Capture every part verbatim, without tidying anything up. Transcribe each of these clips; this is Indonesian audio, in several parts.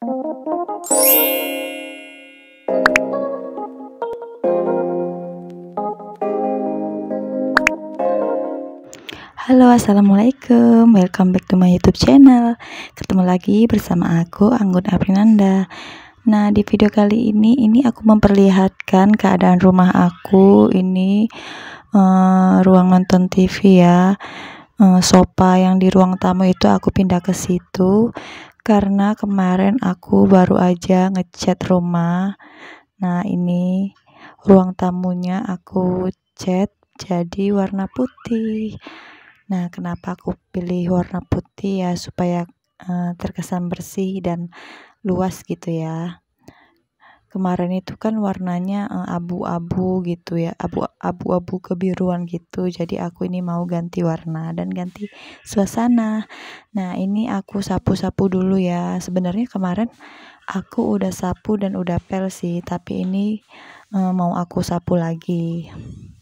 Halo, assalamualaikum, welcome back to my YouTube channel. Ketemu lagi bersama aku, Anggun Aprinanda. Nah, di video kali ini ini aku memperlihatkan keadaan rumah aku. Ini uh, ruang nonton T V ya. Uh, sofa yang di ruang tamu itu aku pindah ke situ karena kemarin aku baru aja ngecat rumah. Nah, ini ruang tamunya aku cat jadi warna putih. Nah, kenapa aku pilih warna putih ya, supaya uh, terkesan bersih dan luas gitu ya. Kemarin itu kan warnanya uh, abu-abu gitu ya, abu abu-abu kebiruan gitu. Jadi aku ini mau ganti warna dan ganti suasana. Nah, ini aku sapu-sapu dulu ya. Sebenarnya kemarin aku udah sapu dan udah pel sih, tapi ini uh, mau aku sapu lagi.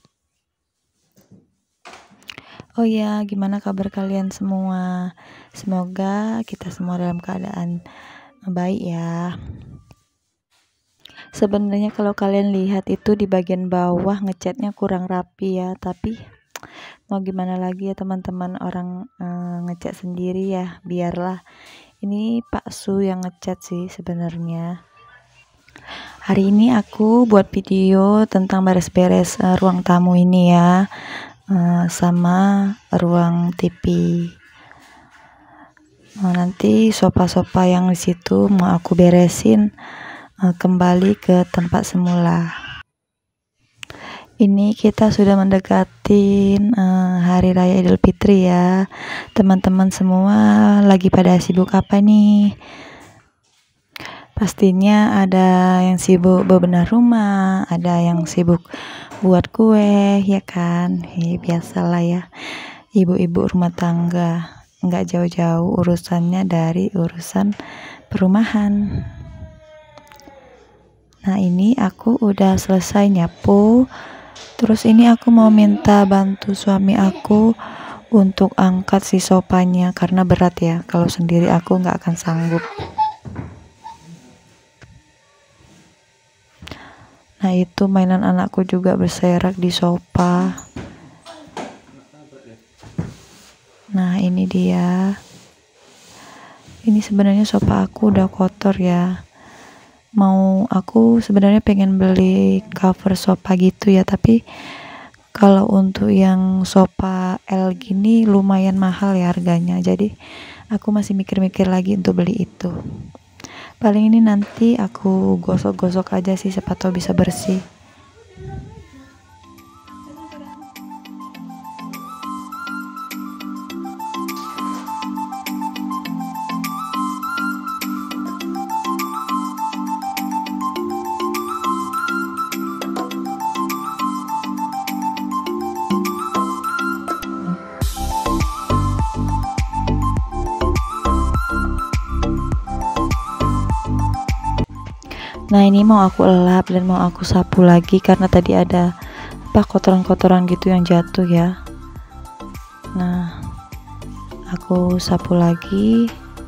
Oh ya, gimana kabar kalian semua? Semoga kita semua dalam keadaan baik ya. Sebenarnya kalau kalian lihat itu di bagian bawah ngecatnya kurang rapi ya, tapi mau gimana lagi ya teman-teman, orang eh, ngecat sendiri ya, biarlah. Ini Pak Su yang ngecat sih sebenarnya. Hari ini aku buat video tentang beres-beres uh, ruang tamu ini ya. Uh, sama ruang T V. Nah, nanti sofa-sofa yang di situ mau aku beresin uh, kembali ke tempat semula. Ini kita sudah mendekati uh, Hari Raya Idul Fitri ya. Teman-teman semua lagi pada sibuk apa nih? Pastinya ada yang sibuk bebenah rumah, ada yang sibuk buat kue, ya kan? Ya, biasalah ya, ibu-ibu rumah tangga, nggak jauh-jauh urusannya dari urusan perumahan. Nah, ini aku udah selesai nyapu. Terus ini aku mau minta bantu suami aku untuk angkat si sofanya karena berat ya. Kalau sendiri aku nggak akan sanggup. Nah, itu mainan anakku juga berserak di sofa. Nah, ini dia. Ini sebenarnya sofa aku udah kotor ya. Mau aku sebenarnya pengen beli cover sofa gitu ya, tapi kalau untuk yang sofa L gini lumayan mahal ya harganya. Jadi aku masih mikir-mikir lagi untuk beli itu. Paling ini nanti aku gosok-gosok aja sih, siapa tahu bisa bersih. Nah, ini mau aku elap dan mau aku sapu lagi karena tadi ada apa kotoran-kotoran gitu yang jatuh ya. Nah, aku sapu lagi.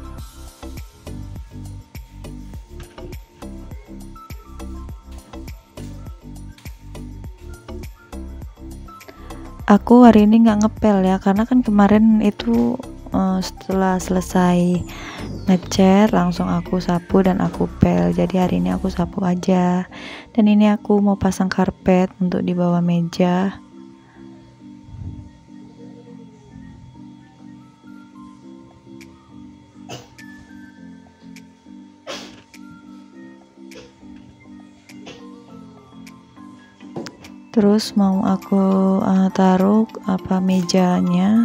Aku hari ini nggak ngepel ya, karena kan kemarin itu uh, setelah selesai ngecat langsung aku sapu dan aku pel. Jadi hari ini aku sapu aja. Dan ini aku mau pasang karpet untuk di bawah meja. Terus mau aku uh, taruh apa mejanya.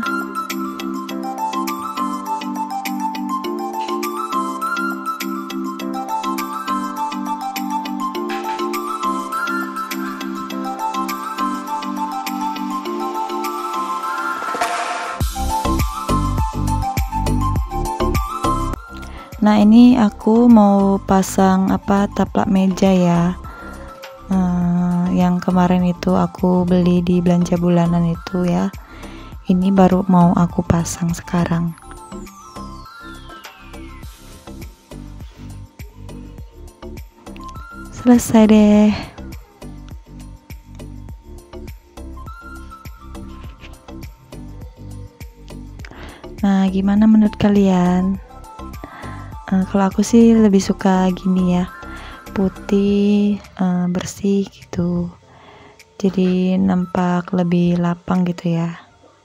Nah, ini aku mau pasang apa taplak meja ya. Uh, yang kemarin itu aku beli di belanja bulanan itu ya. Ini baru mau aku pasang sekarang. selesai deh. Nah, gimana menurut kalian? Uh, kalau aku sih lebih suka gini ya, putih, uh, bersih gitu. Jadi nampak lebih lapang gitu ya.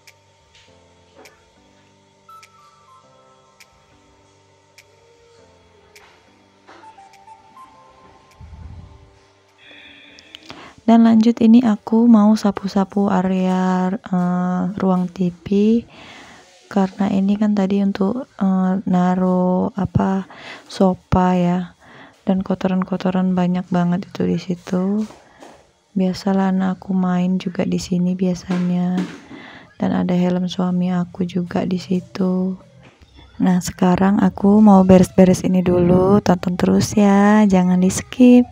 Dan lanjut, ini aku mau sapu-sapu area uh, ruang T V, karena ini kan tadi untuk uh, naruh apa sofa ya, dan kotoran-kotoran banyak banget itu di situ. Biasalah anakku main juga di sini biasanya, dan ada helm suami aku juga di situ. Nah, sekarang aku mau beres-beres ini dulu. Tonton terus ya, jangan di skip.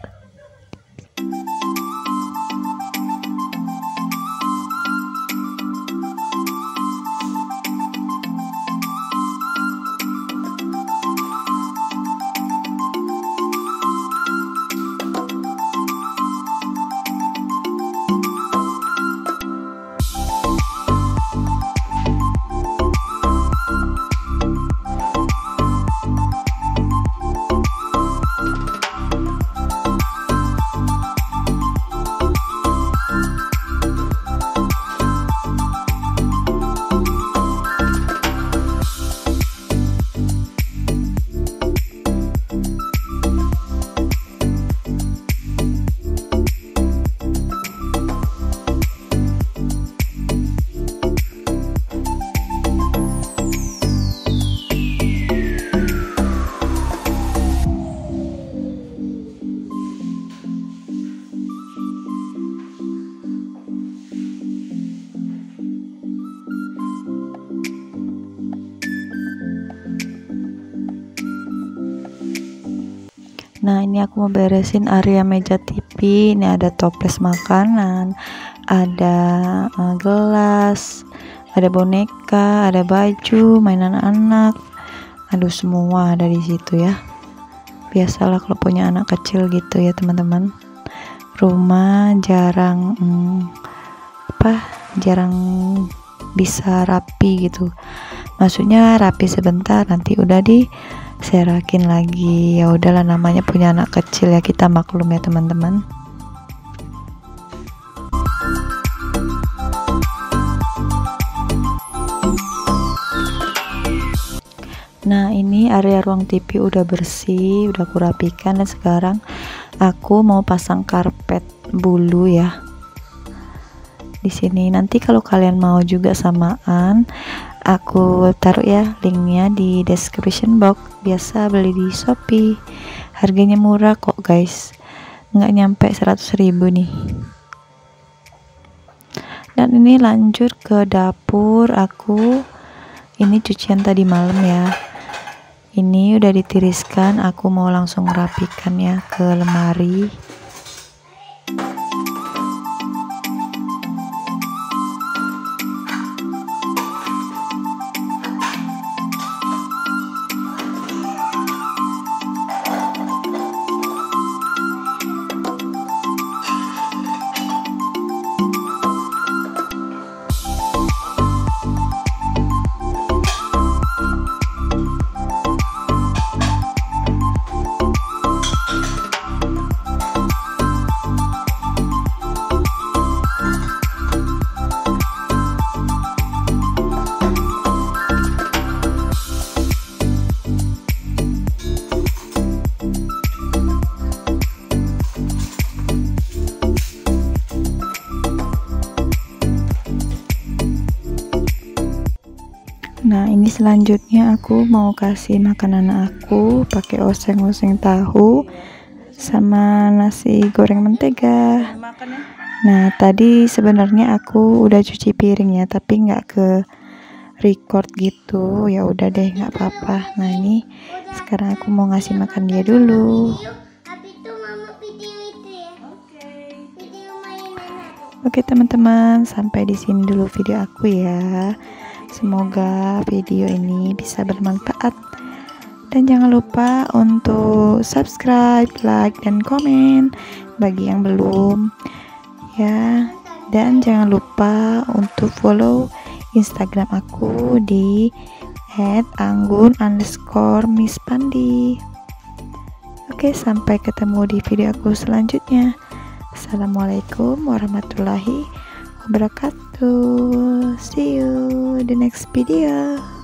Nah, ini aku mau beresin area meja T V. Ini ada toples makanan, ada uh, gelas, ada boneka, ada baju, mainan anak. Aduh, semua ada di situ ya. Biasalah kalau punya anak kecil gitu ya, teman-teman. Rumah jarang hmm, apa? Jarang bisa rapi gitu. Maksudnya rapi sebentar, nanti udah di serakin lagi. Ya udahlah, namanya punya anak kecil ya, kita maklum ya teman-teman. Nah, ini area ruang T V udah bersih, udah aku rapikan, dan sekarang aku mau pasang karpet bulu ya di sini. Nanti kalau kalian mau juga samaan, aku taruh ya linknya di description box. Biasa beli di Shopee, harganya murah kok guys, nggak nyampe seratus ribu nih. Dan ini lanjut ke dapur aku. Ini cucian tadi malam ya, ini udah ditiriskan. Aku mau langsung rapikan ya ke lemari. Nah, ini selanjutnya aku mau kasih makan anak aku pakai oseng-oseng tahu sama nasi goreng mentega. Nah, tadi sebenarnya aku udah cuci piring ya, tapi nggak ke record gitu. Ya udah deh, nggak apa-apa. Nah, ini sekarang aku mau ngasih makan dia dulu. Oke teman-teman, sampai di sini dulu video aku ya. Semoga video ini bisa bermanfaat Dan jangan lupa untuk subscribe, like, dan komen bagi yang belum ya. Dan jangan lupa untuk follow Instagram aku di et anggun underscore mispandi. Oke, sampai ketemu di video aku selanjutnya. Assalamualaikum warahmatullahi wabarakatuh. See you the next video.